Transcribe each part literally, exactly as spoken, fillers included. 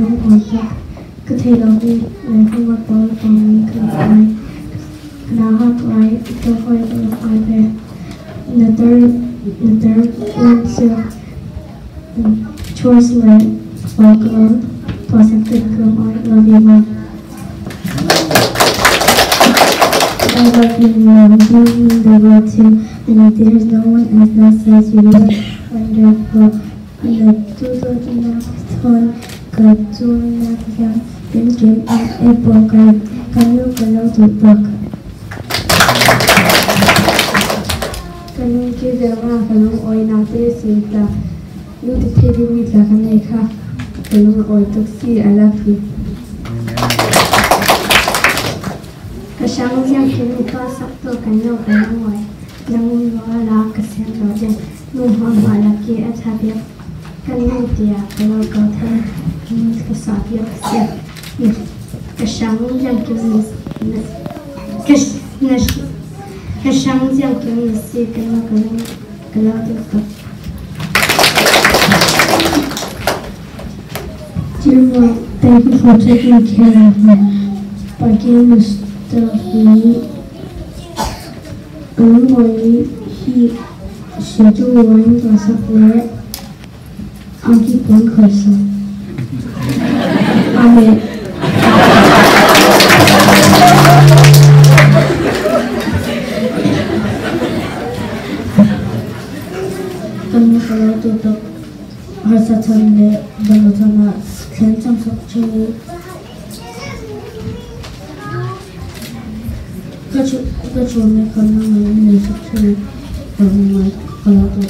lung oi ta ka thei lo ni le ko wa pol pol ni ka ai na ha ai to hoi to ai pe the third the third one so choice like folklore positive come I love you mom. I love you mom, you mean the world too, and there's no one else that says you are wonderful. And the two thousand one got two thousand then came out a book and can you go to book? Can you give them a hello or not this in the you to take me like a neka? Can you go to see I love you? Kasang yang kini pasak tu kena kena muai, yang muara kasang rojan, nuham malaki athabia, kena dia kalau kau thang, ini kesabia kasih, kasang yang kini kas nas kasang yang kini si kena kena kalau tu. Dear Lord, thank you for taking care of me by giving us. He only he schedule one glass of water and keep one person. Amen. Kami kalau tutup harus tanda dengan sama kencang sekali. Kecuali kecuali karena ini seperti orang kalau tu.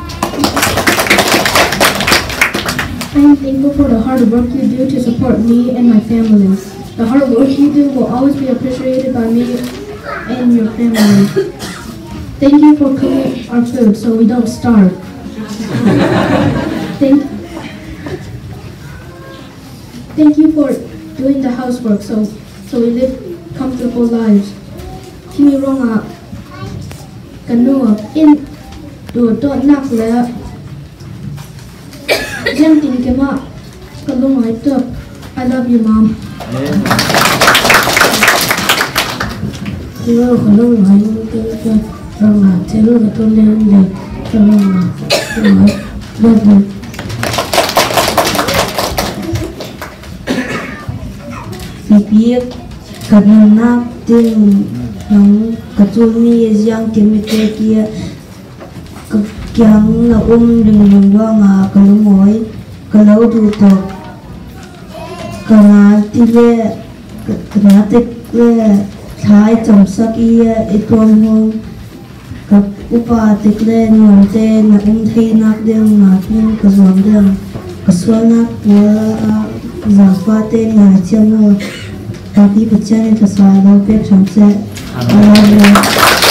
I am thankful for the hard work you do to support me and my family. The hard work you do will always be appreciated by me and your family. Thank you for cooking our food so we don't starve. Thank, thank you for doing the housework so so we live comfortable lives. Kimi ronga kanua in do do nak le yang tin ke ma kalung ai to I love you mom. Yo kalung ai ke ke ronga telu to le le ronga love you. Bibir karena tin yang katulni yang kemite kia yang na um dengan dua nga kalungoy kalau duto kana tile kana tile thai chamsak ia itom ho kap upa tikle nonte na um thei nak deng na tin kaswam deng kaswana wa zafate na chano tapi bachane kaswa lo pe chamse I love you.